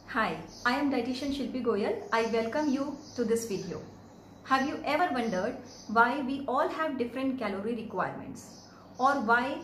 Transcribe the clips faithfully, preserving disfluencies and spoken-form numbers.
Hi, I am Dietitian Shilpi Goel. I welcome you to this video. Have you ever wondered why we all have different calorie requirements, or why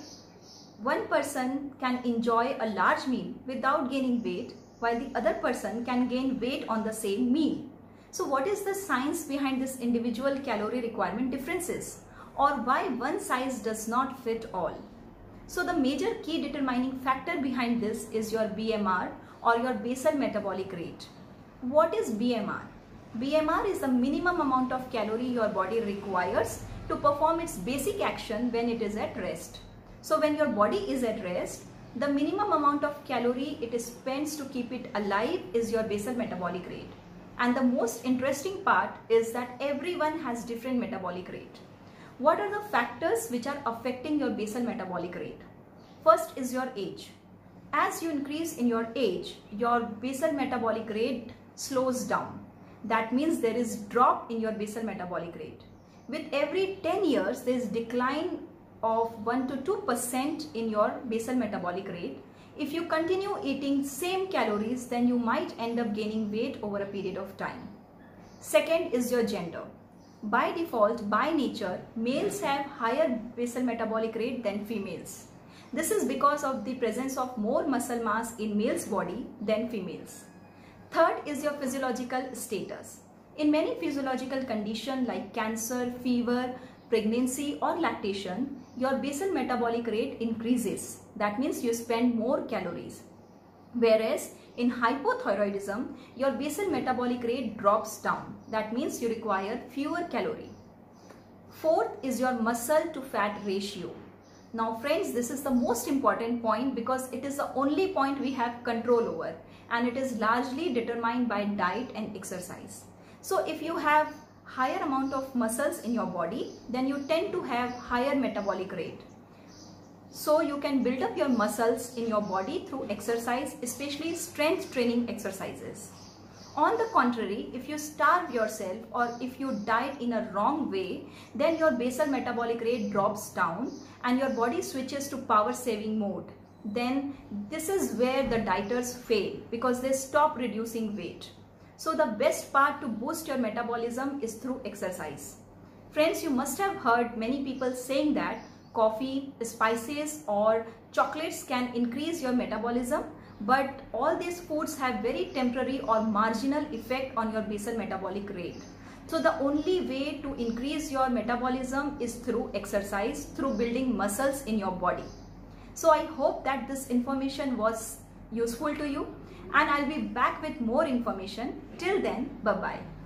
one person can enjoy a large meal without gaining weight while the other person can gain weight on the same meal? So what is the science behind this individual calorie requirement differences, or why one size does not fit all? So the major key determining factor behind this is your B M R, or your basal metabolic rate. What is B M R? B M R is the minimum amount of calorie your body requires to perform its basic action when it is at rest. So when your body is at rest, the minimum amount of calorie it spends to keep it alive is your basal metabolic rate. And the most interesting part is that everyone has different metabolic rate. What are the factors which are affecting your basal metabolic rate? First is your age. As you increase in your age, your basal metabolic rate slows down. That means there is drop in your basal metabolic rate. With every ten years, there is decline of one to two percent in your basal metabolic rate. If you continue eating same calories, then you might end up gaining weight over a period of time. Second is your gender. By default, by nature, males have higher basal metabolic rate than females. This is because of the presence of more muscle mass in male's body than females. Third is your physiological status. In many physiological conditions like cancer, fever, pregnancy or lactation, your basal metabolic rate increases. That means you spend more calories. Whereas in hypothyroidism, your basal metabolic rate drops down. That means you require fewer calories. Fourth is your muscle to fat ratio. Now friends, this is the most important point because it is the only point we have control over, and it is largely determined by diet and exercise. So if you have higher amount of muscles in your body, then you tend to have higher metabolic rate. So you can build up your muscles in your body through exercise, especially strength training exercises. On the contrary, if you starve yourself or if you diet in a wrong way, then your basal metabolic rate drops down and your body switches to power saving mode. Then this is where the dieters fail because they stop reducing weight. So the best part to boost your metabolism is through exercise. Friends, you must have heard many people saying that coffee, spices or chocolates can increase your metabolism, but all these foods have very temporary or marginal effect on your basal metabolic rate. So the only way to increase your metabolism is through exercise, through building muscles in your body. So I hope that this information was useful to you, and I'll be back with more information. Till then, bye-bye.